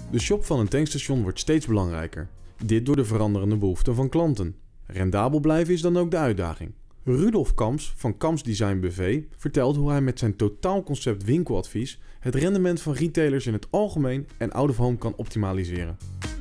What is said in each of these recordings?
De shop van een tankstation wordt steeds belangrijker. Dit door de veranderende behoeften van klanten. Rendabel blijven is dan ook de uitdaging. Rudolf Kamps van Kamps Design BV vertelt hoe hij met zijn totaalconcept winkeladvies het rendement van retailers in het algemeen en out of home kan optimaliseren.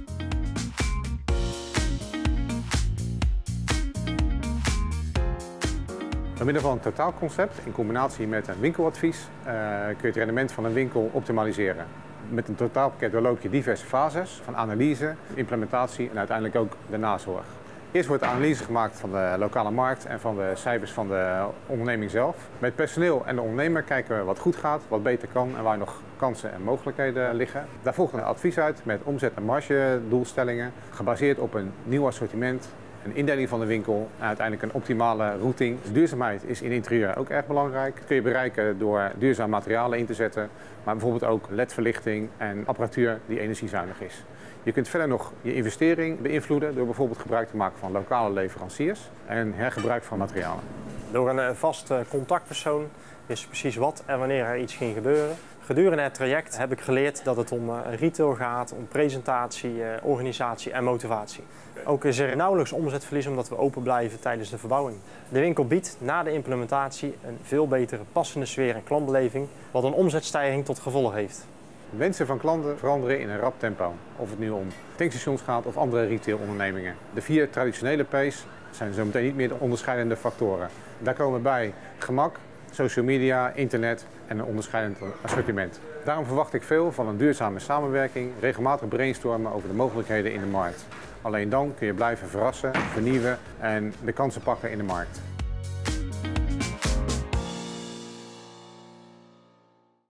Door middel van een totaalconcept in combinatie met een winkeladvies kun je het rendement van een winkel optimaliseren. Met een totaalpakket doorloop je diverse fases van analyse, implementatie en uiteindelijk ook de nazorg. Eerst wordt de analyse gemaakt van de lokale markt en van de cijfers van de onderneming zelf. Met het personeel en de ondernemer kijken we wat goed gaat, wat beter kan en waar nog kansen en mogelijkheden liggen. Daar volgt een advies uit met omzet- en margedoelstellingen, gebaseerd op een nieuw assortiment, een indeling van de winkel en uiteindelijk een optimale routing. Duurzaamheid is in interieur ook erg belangrijk. Dat kun je bereiken door duurzame materialen in te zetten, maar bijvoorbeeld ook LED-verlichting en apparatuur die energiezuinig is. Je kunt verder nog je investering beïnvloeden door bijvoorbeeld gebruik te maken van lokale leveranciers en hergebruik van materialen. Door een vaste contactpersoon wist je precies wat en wanneer er iets ging gebeuren. Gedurende het traject heb ik geleerd dat het om retail gaat, om presentatie, organisatie en motivatie. Ook is er nauwelijks omzetverlies omdat we open blijven tijdens de verbouwing. De winkel biedt na de implementatie een veel betere passende sfeer en klantbeleving, wat een omzetstijging tot gevolg heeft. Wensen van klanten veranderen in een rap tempo. Of het nu om tankstations gaat of andere retailondernemingen. De 4 traditionele P's zijn zometeen niet meer de onderscheidende factoren. Daar komen bij gemak, social media, internet en een onderscheidend assortiment. Daarom verwacht ik veel van een duurzame samenwerking, regelmatig brainstormen over de mogelijkheden in de markt. Alleen dan kun je blijven verrassen, vernieuwen en de kansen pakken in de markt.